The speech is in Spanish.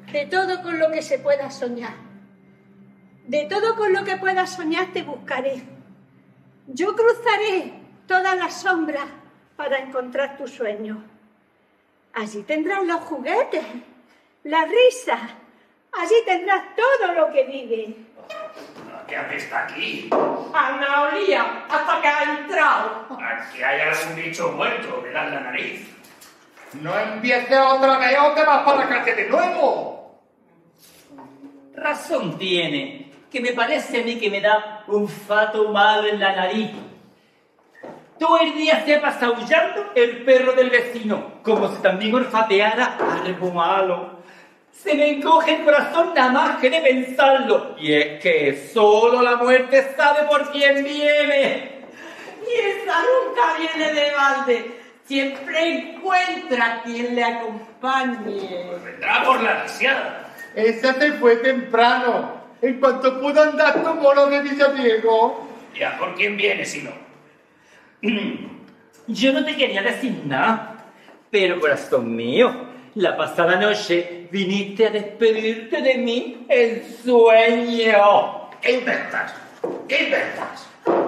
de todo con lo que se pueda soñar. De todo con lo que puedas soñar te buscaré. Yo cruzaré todas las sombras para encontrar tu sueño. Allí tendrás los juguetes, la risa. Allí tendrás todo lo que vive. ¿Qué haces aquí? Ana olía hasta que ha entrado. Aquí hay algún bicho muerto, me dan la nariz. No empieces otra vez o te vas para la cárcel de nuevo. Razón tiene, que me parece a mí que me da un fato malo en la nariz. Todo el día se pasa aullando el perro del vecino, como si también olfateara algo malo. Se me encoge el corazón nada más que de pensarlo. Y es que solo la muerte sabe por quién viene. Y esa nunca viene de balde. Siempre encuentra quien le acompañe. Pues vendrá por la lisiada. Esa se fue temprano, en cuanto pudo andar como lo de Villadiego. Ya, ¿por quién viene si no? Yo no te quería decir nada, pero corazón mío, la pasada noche viniste a despedirte de mí en sueño. ¿Qué inventas? ¿Qué inventas?